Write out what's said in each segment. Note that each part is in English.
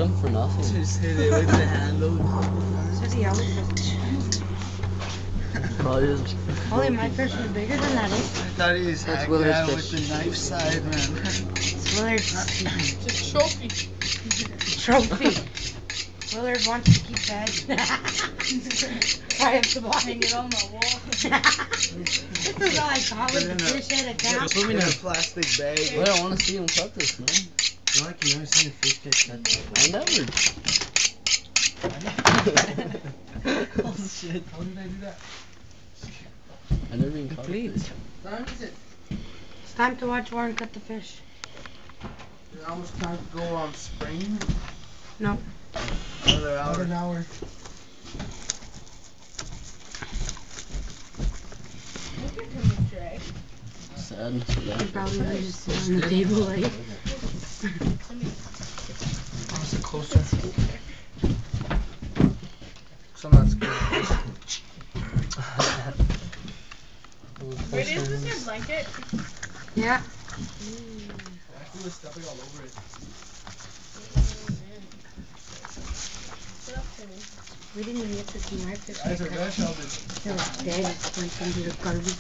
him for nothing. Just hit it with the handle. Says he always does. Probably just Holy, my fish was bigger than that, eh? I thought he was hacking Willard's out fish. with the knife side, man. It's Willard's Just trophy. trophy. Willard wants to keep that. I have to Hang it on the wall. This is all I thought with the fish head at camp. Put me in a plastic bag. Wait, I want to see him cut this, man. You know, like you never seen a fish get cut. I never. Oh shit! How did I do that? I never even cut Complete. this. What time is it? It's time to watch Warren cut the fish. Is it almost time to go on spring? No. Another hour. An hour. Look at him, Drake. Sad. He probably was just sitting on the table like. Oh, is it closer? So that's good. Wait, is this your blanket? Yeah. Actually, there's stuffing all over it. We didn't even get to see my fish. Guys are good, Sheldon. It was dead. It went into the garbage.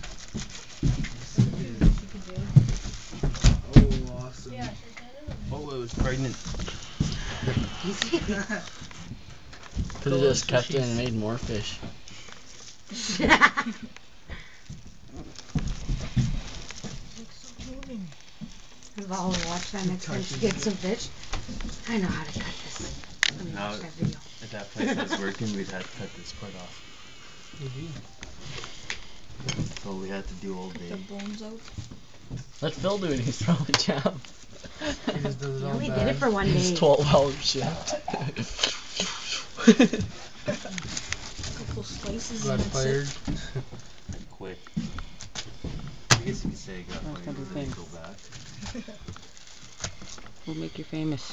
Oh, awesome. Yeah. Oh, it was pregnant. Could have just kept it and made more fish. We've all watched that next time she gets some fish. I know how to cut this. Let me Now- watch that video. If that place was working, we'd have to cut this part off. So we had to do all The day. bones out. Let Phil do it, he's throwing jam. He just does it He all only bad. did it for one It's day. 12-hour shift. Couple slices Got and that's fired. it. Quick. I guess you could say it got Oh, fired can't be and then famous. go back. We'll make you famous.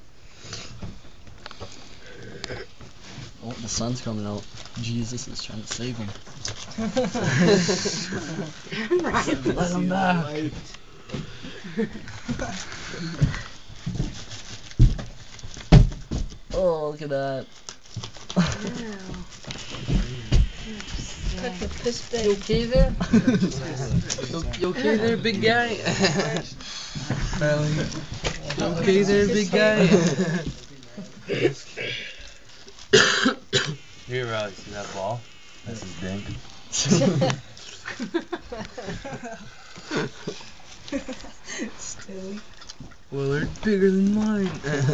Oh, the sun's coming out. Jesus is trying to save him. Right. Let him back. Oh, look at that. Cut the piss bag. You okay there? You okay there, big guy? You okay there, big guy? Here, see that ball? That's his dink. Still. Willard, bigger than mine.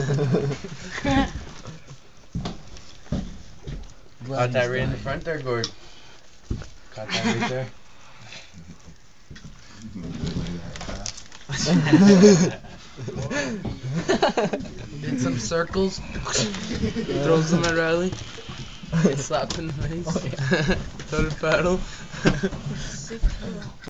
Caught that right in the front there, Gord. Caught that right there. Did some circles. Throws them at Riley. Slap in the face. Throw the paddle. Sick.